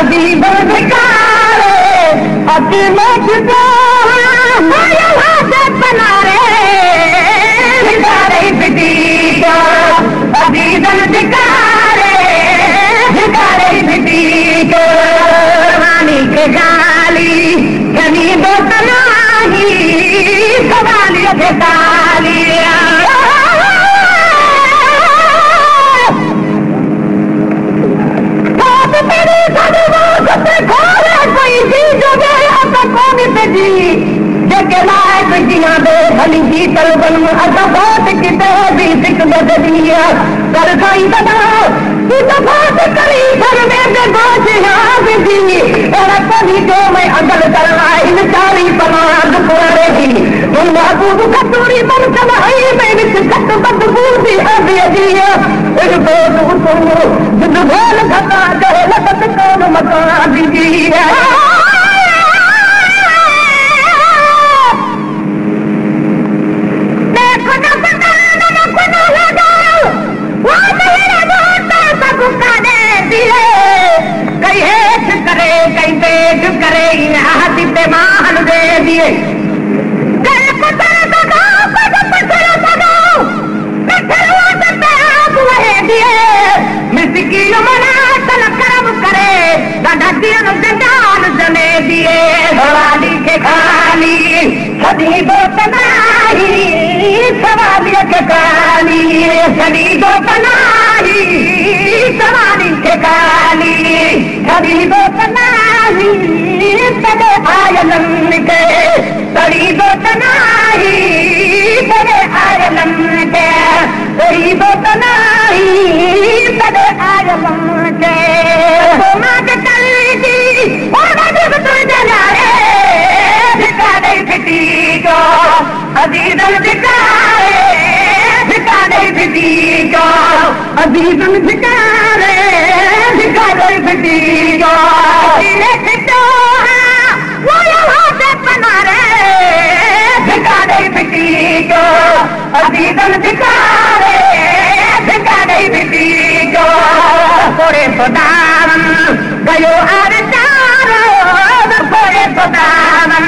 अभी बंधकारे अभी मजदो बना रे बिटी को अभी बंधकारे बिटी को रानी के गाली घनी बोतनाही सवाली के तालिया कोई चीज जेके लायक जिया दे भली जी तलबन बहुत किते भी सिक बदलिया कर साईं बना तू तो बात करी घर में दे बात यहाँ भी और कभी जो मैं अगल करवाई चारी पनाद कोरेगी उन महबूब कतूरी बन चलाई मैं विच कट बदबू भी अभी अजिया एक बोल हुकुम जिद भोल खता कहे लगत कौन मका दीजिए मान दे दिए मिसकीन मना तल करम करे गड्ढियन जंजाल जने दिए सवाली के खाली सदी बोतनाही सवाली के खाली सदी बोतनाही सवाली के खाली सदी बोतनाही तने आयलन के सदी बोतनाही तने आयलन के सदी बोतनाही तने आयलन के मां के चली और जब तू जलाए ठिकाने फिटी को अजीजन ठिकाने ठिकाने फिटी को अजीजन ठिकाने ठिकाने फिटी को दिले फिटो वो यहाँ से बना रे ठिकाने फिटी को अजीजन ठिकाने ठिकाने फिटी को कोरे सोदावन गयो आर चारो कोरे सोदावन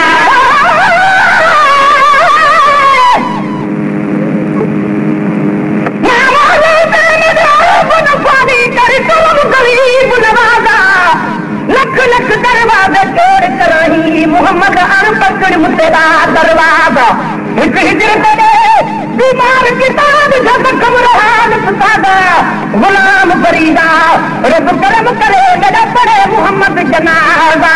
लख लख दरवाजा तोड़ कराही मोहम्मद अनपकड़ मुतेरा दरवाजा एक हिजरत दे बीमार किताब जब कमरान फसादा गुलाम फरीदा रब करम करे मेरा पड़े मोहम्मद जनाजा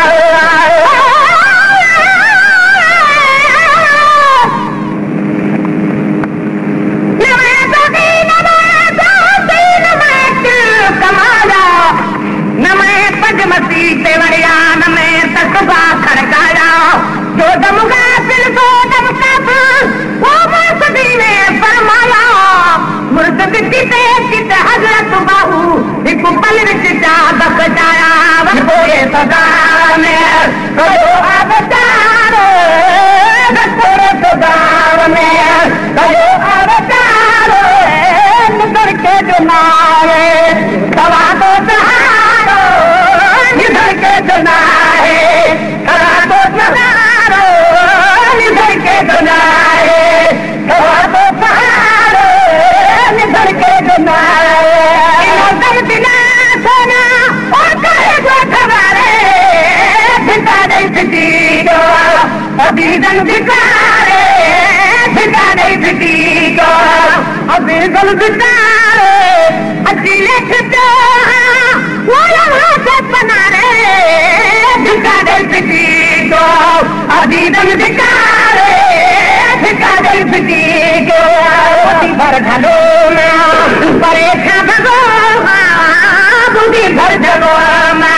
मसीते वरिया न में तकबा खड़काया जो दम गाफिल दो दम काफिल वो मौसदी ने फरमाया मुर्तद किते किते हजरत बाहू एक पल विच जा बचाया वोए सदा में कयो अवतारो दतरे सदा में कयो अवतारो निकर के जो नारे सवा तो सहारो निधर के जुना है खरा तो सहारो निधर के जुना है खरा तो सहारो निधर के जुना है दर्द ना सोना और करे जो खबारे ठिकाने फिटी को अभी दल ठिकाने ठिकाने फिटी को अभी दल ठिकाने अकेले खिचो वो यहाँ से बना रे ठिकाने फिटी को अभी दल ठिकाने ठिकाने फिटी को भर ढलो में परेखा भगो बुद्धि भर जगो में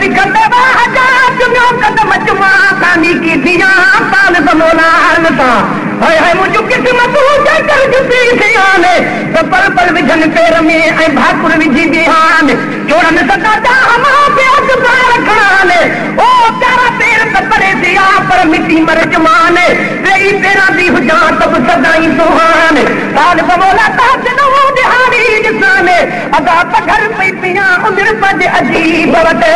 कदम चुमा कानी की दिया पाल बमोला पल पल विझन पेर में ऐं भाकुर विझी बिहान जोड़न सका हमा पे अखबार रखणाने ओ प्यारा पेर त परे दिया पर मिट्टी मर जमान तेरी पेरा दी हुजा तब सदाई सुहान साल बमोला ताज नो दिहाड़ी जिसाने अदा पघर पई पिया उमर पज अजीब वटे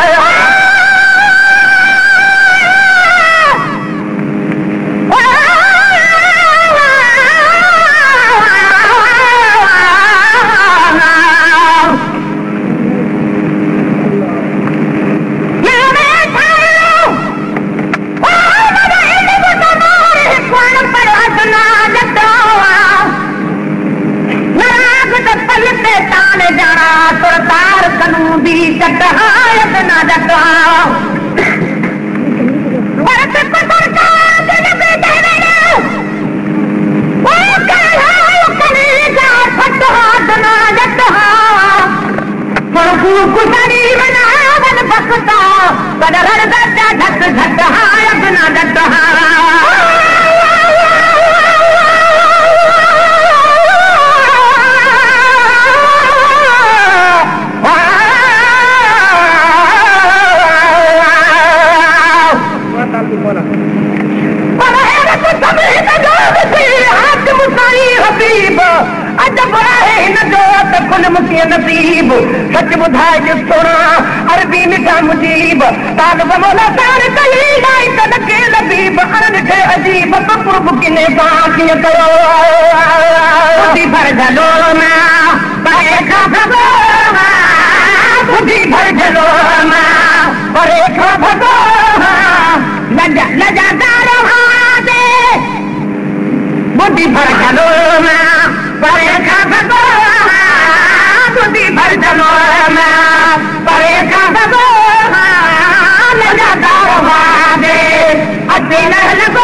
नसीब सच बुधाए जो सोना अरबी मिठा मुजीब ताल बमोला सार कली लाई तनके लबीब अरन थे अजीब पुरब किने बाकी करो बुद्धि भर झलो ना बरे खा भगो बुद्धि भर झलो ना बरे खा भगो लजा लजा दारो हादे बुद्धि भर झलो ना बरे खा भगो बुद्धि भर जलो परे खा भगो लगातार वादे अची लड़ लगो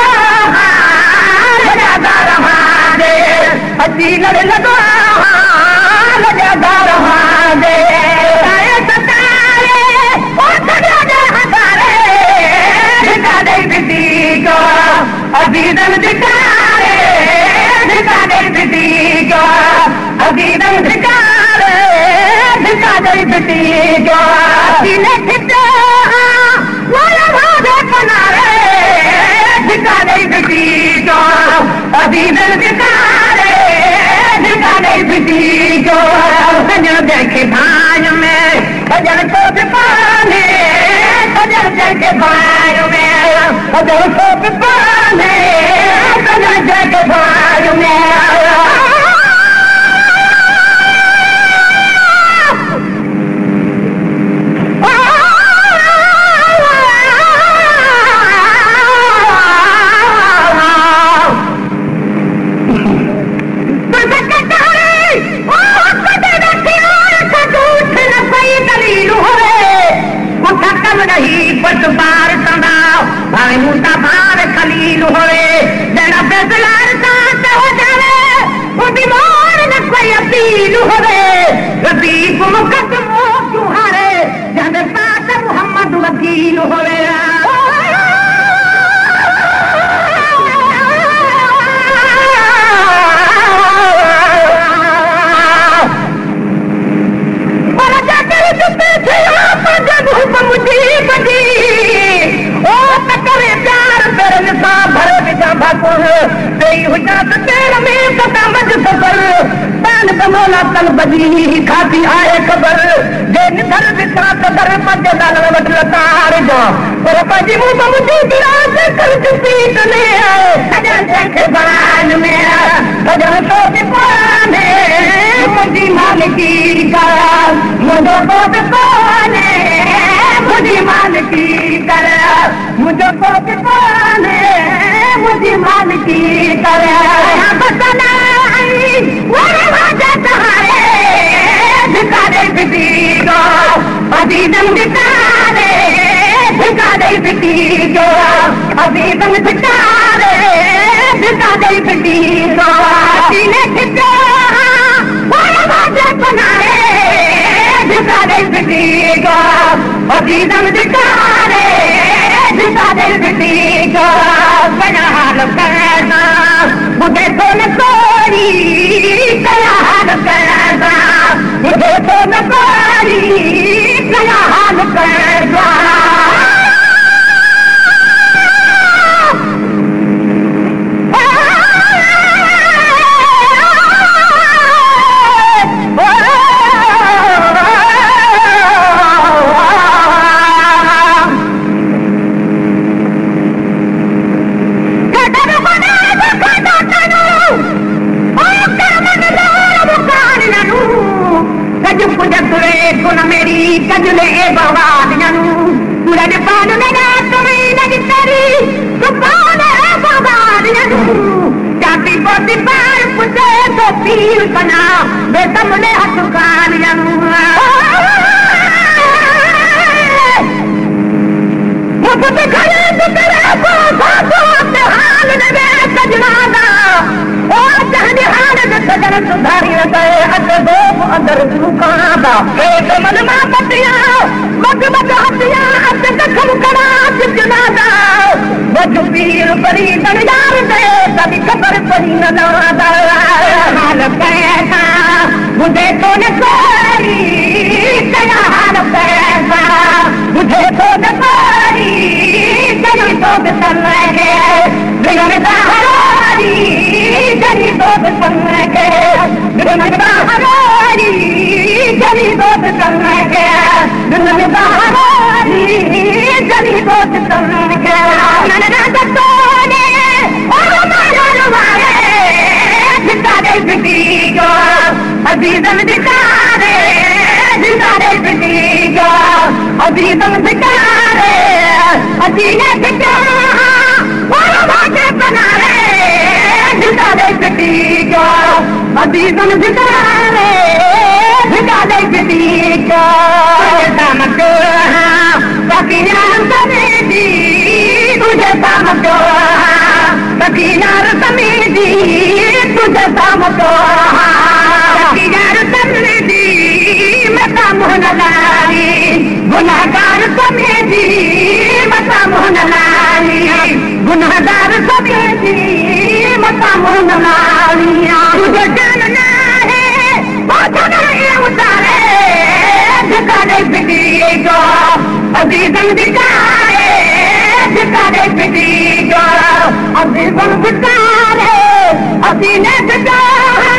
लगातार वादे अची लड़ लगो लगातार वादे सतारे ओ सजा हजारे दिखा दे बिटी को अजीदन दिखारे दिखा दे बिटी को अजीदन दिखा बेटी जो सीने खिंचा वाला भागे बनारे दिखा दे बेटी जो अभी दिल दिखारे दिखा दे बेटी जो सजन देखे भाई में सजन को बिपाने सजन देखे भाई में सजन को बिपाने सजन देखे भाई में खाती आए खबर जे निधर विसा कदर मज दल वट लतार जो पर पजी मुंह मुझी बिराज कर सीट ने सजन देखे बान में सजन तो पाने मुझी मालिकी कर मुझो तो पाने मुझी मालिकी कर मुझो तो पाने मुझी मालिकी कर बसना आई वाले वाजा तहारे दिखा दे बेटी को अभी दम दिखा दे बेटी को अभी दम दिखा दे बेटी को सीने खिंचा वाला बाजा बनाए दिखा दे बेटी को अभी दम दिखा दे बेटी को बना लो करना मुझे तो न कोई कया हाल कैसा कजले बवादियां पूरन पान मेरा तुम्हें लगी तेरी सुपान बवादियां जाती पोती पार पुछे तो पीर कना वे तुमने हथ कालियां मुझे खड़े तो तेरे को हाल ने सजना दा और चाहने हाल में सजन सुधारी गए अते दो अंदर रुकादा हे मन मा पतिया मग मग हतिया अते दखल करा सजना दा वजू पीर बड़ी दरयार दे तभी खबर पड़ी न दादा हाल कैसा मुझे तो न कोई कया हाल कैसा मुझे तो न कोई कया तो बिसन के बिगड़ हरारी जनी तो बिसन के बिगड़ हरारी जनी तो बिसन के बिगड़ हरारी जनी तो बिसन के नन्ना जतोने और मारो मारे जितारे बिटियो अजीजन दिखारे जितारे बिटियो अजीजन दिखारे अजीने दिखारे और बाटे बनारे जितारे बिटियो अजीजन दिखारे जितारे बिटियो समझो बाकी यार समेती तुझे समझो बाकी यार समेती तुझे समझो बाकी यार समेती मता मोहन लाली गुनाहगार समेती मता मोहन लाली गुनाहगार समेती मता मोहन लाली तुझे जानना है बात नहीं उतारे जितारे बिटियो अजीजन दिखारे जितारे बिटियो अजीजन दिखारे असीने दिखारे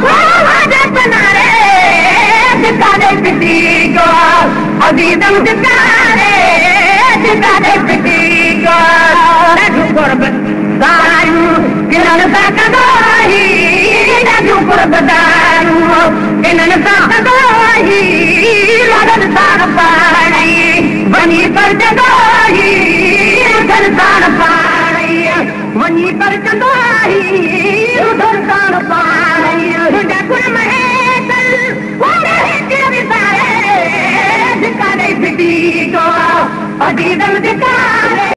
बनारे जितारे बिटियो अजीजन दिखारे जितारे बिटियो रजू कुर्बत दारू किरण साकदोही रजू कुर्बत दारू किरण साकदोही लड़न सार पाड़ी वनी पर जदोही उधर सार पाड़ी वनी पर जदोही उधर सार पाड़ी तुझे कुल महेतल पूरे के विसारे जिकारे बिटियो अजीजन